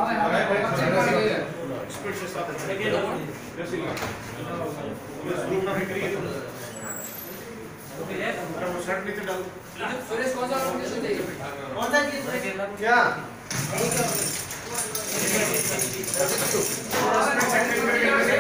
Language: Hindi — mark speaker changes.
Speaker 1: स्पीड से साथ जैसे ये शुरू ना करिए वो शर्ट नीचे डाल
Speaker 2: सुरेश कौन सा लोकेशन चाहिए
Speaker 3: कौन सा चीज क्या
Speaker 1: करके